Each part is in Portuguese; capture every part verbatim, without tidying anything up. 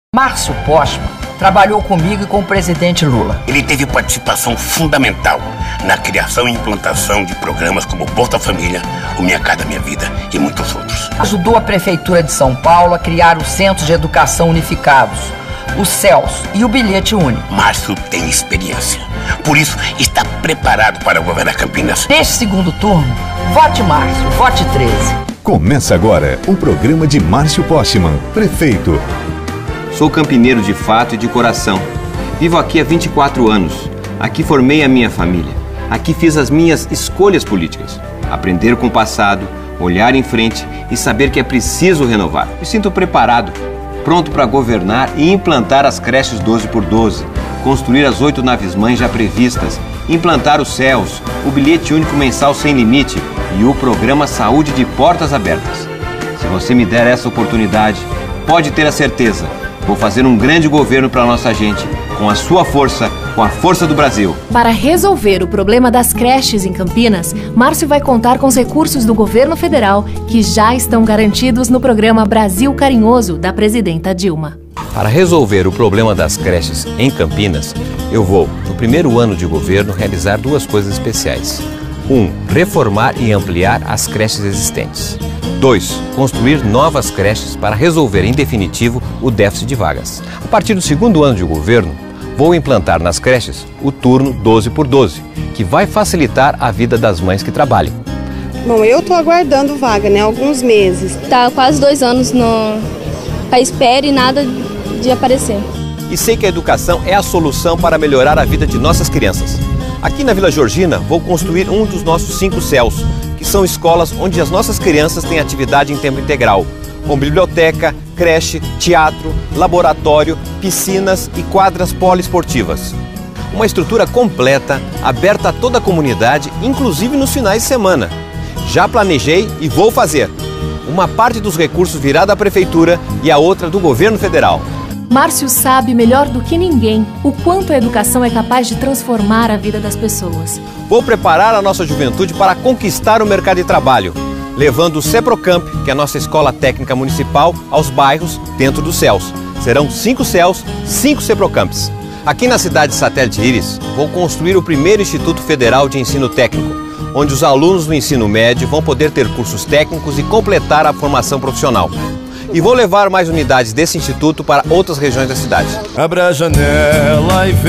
Márcio Postman trabalhou comigo e com o presidente Lula. Ele teve participação fundamental na criação e implantação de programas como Bolsa Família, o Minha Casa Minha Vida e muitos outros. Ajudou a Prefeitura de São Paulo a criar os Centros de Educação Unificados, o CELS e o Bilhete Único. Márcio tem experiência, por isso está preparado para governar Campinas. Neste segundo turno, vote Márcio, vote treze. Começa agora o programa de Márcio Postman, prefeito. Sou campineiro de fato e de coração. Vivo aqui há vinte e quatro anos. Aqui formei a minha família. Aqui fiz as minhas escolhas políticas. Aprender com o passado, olhar em frente e saber que é preciso renovar. Me sinto preparado, pronto para governar e implantar as creches doze por doze, construir as oito naves-mães já previstas, implantar o CELS, o bilhete único mensal sem limite e o programa Saúde de Portas Abertas. Se você me der essa oportunidade, pode ter a certeza, vou fazer um grande governo para a nossa gente, com a sua força, com a força do Brasil. Para resolver o problema das creches em Campinas, Márcio vai contar com os recursos do governo federal que já estão garantidos no programa Brasil Carinhoso, da presidenta Dilma. Para resolver o problema das creches em Campinas, eu vou, no primeiro ano de governo, realizar duas coisas especiais. Um, reformar e ampliar as creches existentes. Dois, construir novas creches para resolver em definitivo o déficit de vagas. A partir do segundo ano de governo, vou implantar nas creches o turno doze por doze, que vai facilitar a vida das mães que trabalham. Bom, eu estou aguardando vaga, né, alguns meses. Tá quase dois anos no... à espera e nada de aparecer. E sei que a educação é a solução para melhorar a vida de nossas crianças. Aqui na Vila Georgina, vou construir um dos nossos cinco CELS, que são escolas onde as nossas crianças têm atividade em tempo integral, com biblioteca, creche, teatro, laboratório, piscinas e quadras poliesportivas. Uma estrutura completa, aberta a toda a comunidade, inclusive nos finais de semana. Já planejei e vou fazer. Uma parte dos recursos virá da Prefeitura e a outra do governo federal. Márcio sabe melhor do que ninguém o quanto a educação é capaz de transformar a vida das pessoas. Vou preparar a nossa juventude para conquistar o mercado de trabalho, levando o CEPROCAMP, que é a nossa escola técnica municipal, aos bairros dentro do CELS. Serão cinco CELS, cinco CEPROCAMPs. Aqui na cidade de Satélite Íris, vou construir o primeiro Instituto Federal de Ensino Técnico, onde os alunos do ensino médio vão poder ter cursos técnicos e completar a formação profissional. E vou levar mais unidades desse instituto para outras regiões da cidade. Abra a janela e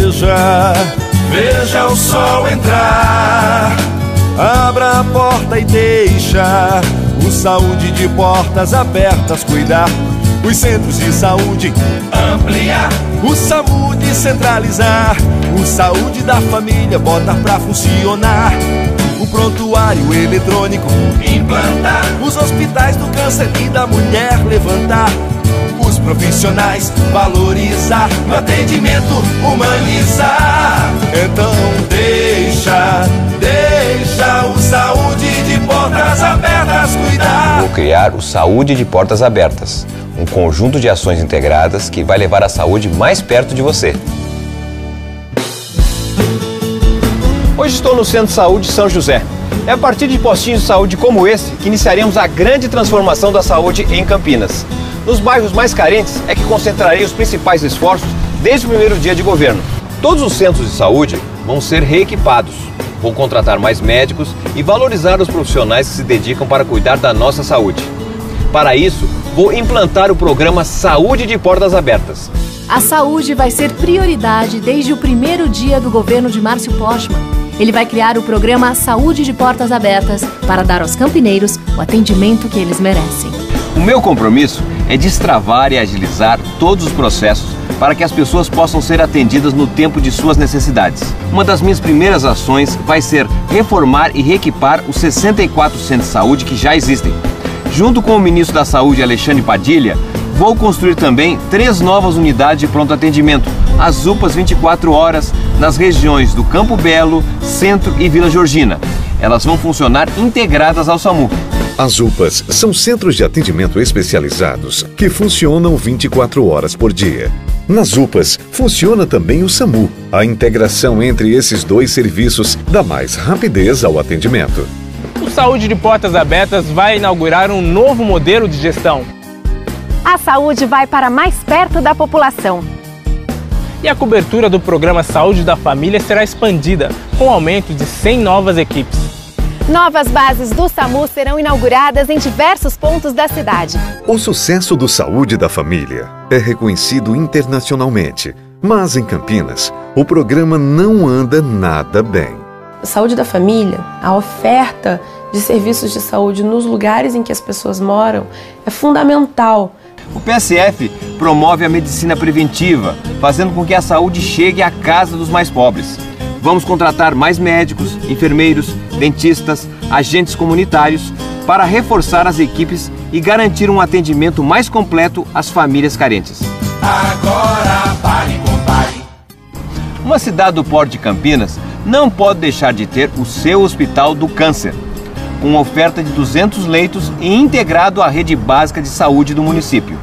veja, veja o sol entrar. Abra a porta e deixa o Saúde de Portas Abertas cuidar. Os centros de saúde ampliar, o SAMU descentralizar, o Saúde da Família botar pra funcionar. O prontuário eletrônico implantar, os hospitais do câncer e da mulher levantar, os profissionais valorizar, no atendimento humanizar. Então deixa, deixa o Saúde de Portas Abertas cuidar. Vou criar o Saúde de Portas Abertas, um conjunto de ações integradas que vai levar a saúde mais perto de você. Hoje estou no Centro de Saúde São José. É a partir de postinhos de saúde como esse que iniciaremos a grande transformação da saúde em Campinas. Nos bairros mais carentes é que concentrarei os principais esforços desde o primeiro dia de governo. Todos os centros de saúde vão ser reequipados. Vou contratar mais médicos e valorizar os profissionais que se dedicam para cuidar da nossa saúde. Para isso, vou implantar o programa Saúde de Portas Abertas. A saúde vai ser prioridade desde o primeiro dia do governo de Márcio Postman. Ele vai criar o programa Saúde de Portas Abertas para dar aos campineiros o atendimento que eles merecem. O meu compromisso é destravar e agilizar todos os processos para que as pessoas possam ser atendidas no tempo de suas necessidades. Uma das minhas primeiras ações vai ser reformar e reequipar os sessenta e quatro centros de saúde que já existem. Junto com o ministro da Saúde, Alexandre Padilha, vou construir também três novas unidades de pronto atendimento, as U P As vinte e quatro horas, nas regiões do Campo Belo, Centro e Vila Georgina. Elas vão funcionar integradas ao SAMU. As U P As são centros de atendimento especializados que funcionam vinte e quatro horas por dia. Nas U P As funciona também o SAMU. A integração entre esses dois serviços dá mais rapidez ao atendimento. O Saúde de Portas Abertas vai inaugurar um novo modelo de gestão. A saúde vai para mais perto da população. E a cobertura do programa Saúde da Família será expandida, com aumento de cem novas equipes. Novas bases do SAMU serão inauguradas em diversos pontos da cidade. O sucesso do Saúde da Família é reconhecido internacionalmente, mas em Campinas, o programa não anda nada bem. Saúde da Família, a oferta de serviços de saúde nos lugares em que as pessoas moram é fundamental. O P S F promove a medicina preventiva, fazendo com que a saúde chegue à casa dos mais pobres. Vamos contratar mais médicos, enfermeiros, dentistas, agentes comunitários para reforçar as equipes e garantir um atendimento mais completo às famílias carentes. Agora pare, compare. Uma cidade do porte de Campinas não pode deixar de ter o seu Hospital do Câncer, com oferta de duzentos leitos e integrado à rede básica de saúde do município.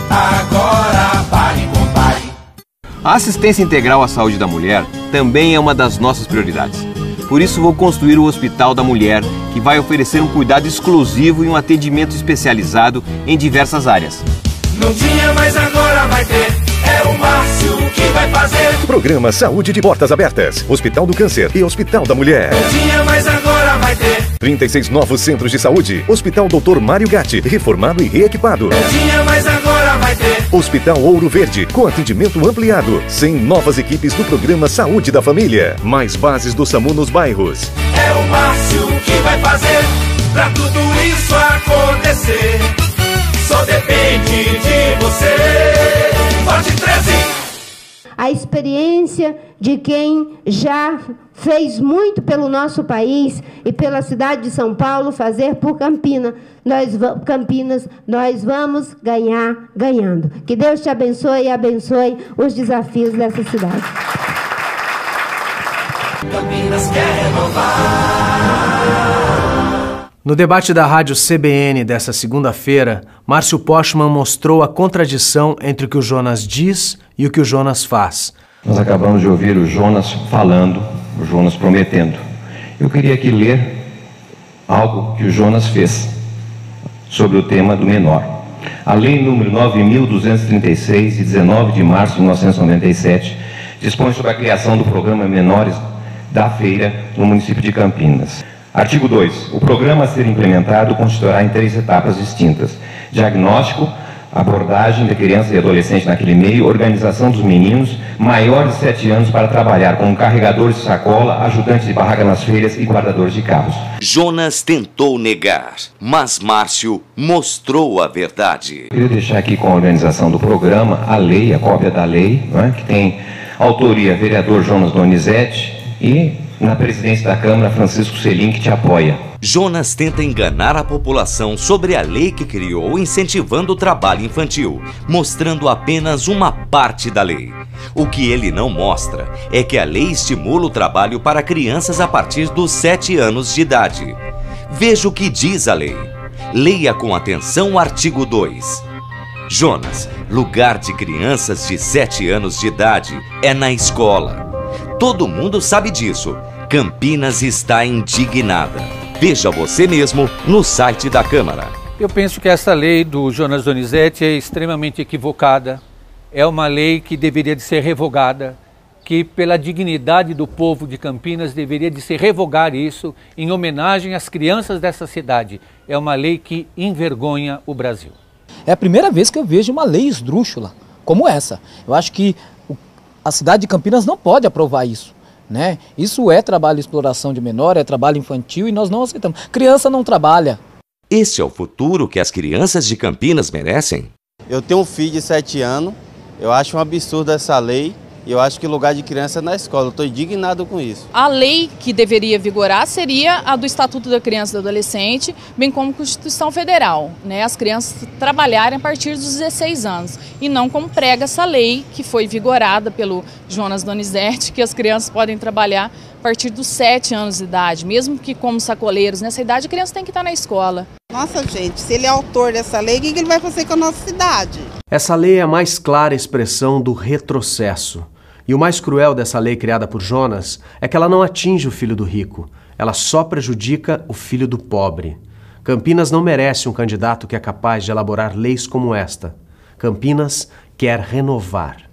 Agora pare, compare. A assistência integral à saúde da mulher também é uma das nossas prioridades. Por isso vou construir o Hospital da Mulher, que vai oferecer um cuidado exclusivo e um atendimento especializado em diversas áreas. Não tinha, mas agora vai ter. É o Márcio que vai fazer. Programa Saúde de Portas Abertas, Hospital do Câncer e Hospital da Mulher. Não tinha, mas agora vai ter. trinta e seis novos centros de saúde. Hospital doutor Mário Gatti, reformado e reequipado. Não tinha, mas agora vai ter. Hospital Ouro Verde, com atendimento ampliado. cem novas equipes do programa Saúde da Família. Mais bases do SAMU nos bairros. É o Márcio que vai fazer pra tudo isso acontecer. Só depende de você. Forte treze. A experiência de quem já fez muito pelo nosso país e pela cidade de São Paulo fazer por Campinas. Nós, Campinas, nós vamos ganhar ganhando. Que Deus te abençoe e abençoe os desafios dessa cidade. Campinas quer renovar. No debate da Rádio C B N dessa segunda-feira, Márcio Postman mostrou a contradição entre o que o Jonas diz e o que o Jonas faz. Nós acabamos de ouvir o Jonas falando, o Jonas prometendo. Eu queria aqui ler algo que o Jonas fez sobre o tema do menor. A Lei número nove mil duzentos e trinta e seis, de dezenove de março de mil novecentos e noventa e sete, dispõe sobre a criação do programa Menores da Feira no município de Campinas. Artigo dois. O programa a ser implementado consistirá em três etapas distintas: diagnóstico, abordagem de criança e adolescente naquele meio, organização dos meninos maiores de sete anos para trabalhar como carregadores de sacola, ajudantes de barraca nas feiras e guardadores de carros. Jonas tentou negar, mas Márcio mostrou a verdade. Eu queria deixar aqui com a organização do programa a lei, a cópia da lei, não é? Que tem autoria vereador Jonas Donizete e na presidência da Câmara Francisco Selim, que te apoia. Jonas tenta enganar a população sobre a lei que criou incentivando o trabalho infantil, mostrando apenas uma parte da lei. O que ele não mostra é que a lei estimula o trabalho para crianças a partir dos sete anos de idade. Veja o que diz a lei. Leia com atenção o artigo dois. Jonas, lugar de crianças de sete anos de idade é na escola. Todo mundo sabe disso. Campinas está indignada. Veja você mesmo no site da Câmara. Eu penso que essa lei do Jonas Donizete é extremamente equivocada. É uma lei que deveria de ser revogada, que pela dignidade do povo de Campinas deveria de se revogar isso em homenagem às crianças dessa cidade. É uma lei que envergonha o Brasil. É a primeira vez que eu vejo uma lei esdrúxula como essa. Eu acho que a cidade de Campinas não pode aprovar isso, né? Isso é trabalho de exploração de menor, é trabalho infantil e nós não aceitamos. Criança não trabalha. Esse é o futuro que as crianças de Campinas merecem? Eu tenho um filho de sete anos, eu acho um absurdo essa lei e eu acho que o lugar de criança é na escola. Eu estou indignado com isso. A lei que deveria vigorar seria a do Estatuto da Criança e do Adolescente, bem como a Constituição Federal, né? As crianças trabalharem a partir dos dezesseis anos e não como prega essa lei que foi vigorada pelo Jonas Donizete, que as crianças podem trabalhar a partir dos sete anos de idade, mesmo que como sacoleiros. Nessa idade a criança tem que estar na escola. Nossa, gente, se ele é autor dessa lei, o que ele vai fazer com a nossa cidade? Essa lei é a mais clara expressão do retrocesso. E o mais cruel dessa lei criada por Jonas é que ela não atinge o filho do rico, ela só prejudica o filho do pobre. Campinas não merece um candidato que é capaz de elaborar leis como esta. Campinas quer renovar.